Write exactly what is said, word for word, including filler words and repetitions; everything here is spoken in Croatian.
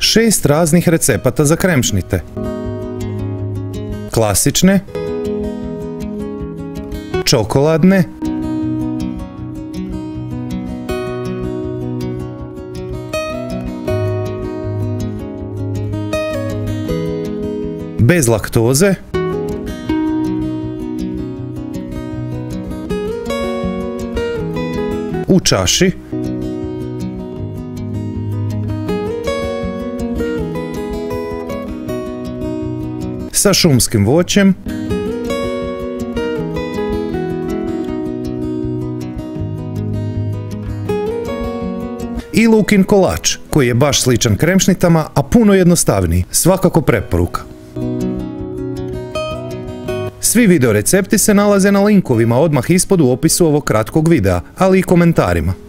šest raznih recepata za kremšnite. Klasične, čokoladne, bez laktoze, u čaši, sa šumskim voćem, i lukin kolač, koji je baš sličan kremšnitama, a puno jednostavniji, svakako preporuka. Svi video recepti se nalaze na linkovima odmah ispod u opisu ovog kratkog videa, ali i komentarima.